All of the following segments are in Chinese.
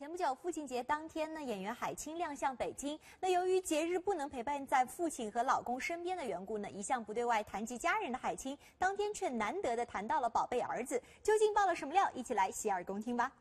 前不久，父亲节当天呢，演员海清亮相北京。那由于节日不能陪伴在父亲和老公身边的缘故呢，一向不对外谈及家人的海清，当天却难得的谈到了宝贝儿子，究竟爆了什么料？一起来洗耳恭听吧。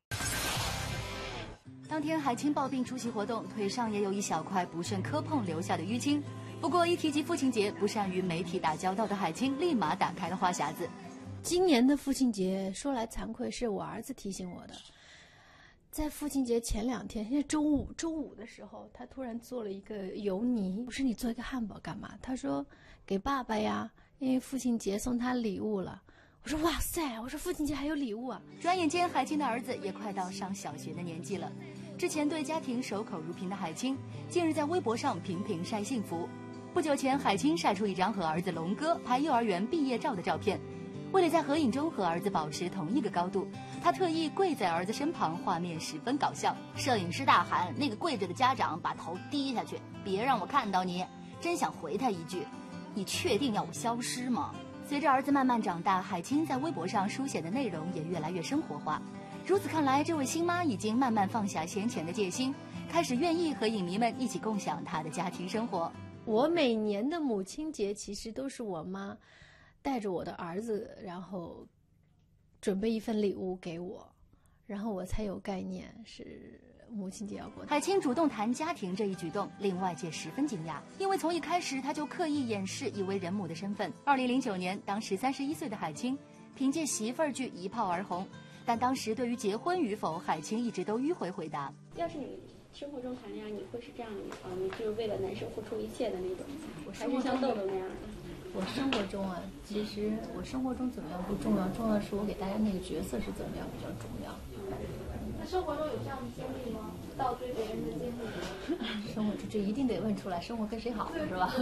当天海清抱病出席活动，腿上也有一小块不慎磕碰留下的淤青。不过一提及父亲节，不善于媒体打交道的海清立马打开了话匣子。 今年的父亲节说来惭愧，是我儿子提醒我的。在父亲节前2天，现在周五的时候，他突然做了一个油泥。我说你做一个汉堡干嘛？他说给爸爸呀，因为父亲节送他礼物了。我说哇塞，我说父亲节还有礼物啊！ 转眼间，海清的儿子也快到上小学的年纪了。之前对家庭守口如瓶的海清，近日在微博上频频晒幸福。不久前，海清晒出一张和儿子龙哥拍幼儿园毕业照的照片。为了在合影中和儿子保持同一个高度，他特意跪在儿子身旁，画面十分搞笑。摄影师大喊：“那个跪着的家长把头低下去，别让我看到你！”真想回他一句：“你确定要我消失吗？”随着儿子慢慢长大，海清在微博上书写的内容也越来越生活化。如此看来，这位新妈已经慢慢放下先前的戒心，开始愿意和影迷们一起共享她的家庭生活。 我每年的母亲节其实都是我妈带着我的儿子，然后准备一份礼物给我，然后我才有概念是母亲节要过。 海清主动谈家庭这一举动令外界十分惊讶，因为从一开始她就刻意掩饰已为人母的身份。2009年，当时31岁的海清凭借媳妇儿剧一炮而红，但当时对于结婚与否，海清一直都迂回回答。 要是你生活中谈恋爱，你会是这样的吗？你就是为了男生付出一切的那种，还是像豆豆那样的？ 我生活中啊，其实我生活中怎么样不重要，重要是我给大家那个角色是怎么样比较重要。 那生活中有这样的经历吗？倒追别人的经历？ 生活中这一定得问出来，生活跟谁好是吧？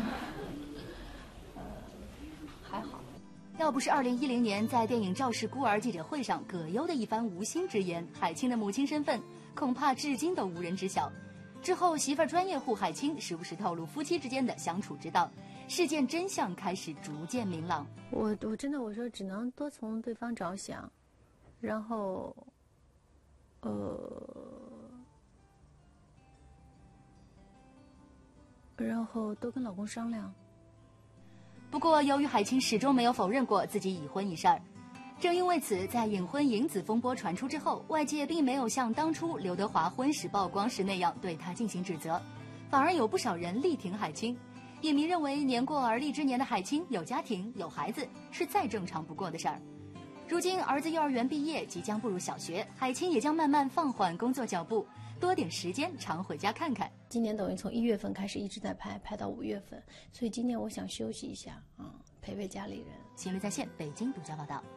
还好。 要不是2010年在电影《赵氏孤儿》记者会上葛优的一番无心之言，海清的母亲身份恐怕至今都无人知晓。之后媳妇儿专业户海清时不时透露夫妻之间的相处之道，事件真相开始逐渐明朗。 我真的我说只能多从对方着想，然后都跟老公商量。 不过由于海清始终没有否认过自己已婚一事儿，正因为此，在隐婚引子风波传出之后，外界并没有像当初刘德华婚史曝光时那样对他进行指责，反而有不少人力挺海清。影迷认为年过而立之年的海清有家庭有孩子是再正常不过的事儿。如今儿子幼儿园毕业，即将步入小学，海清也将慢慢放缓工作脚步，多点时间常回家看看。 今年等于从1月份开始一直在拍到5月份，所以今年我想休息一下陪陪家里人。 新闻在线北京独家报道。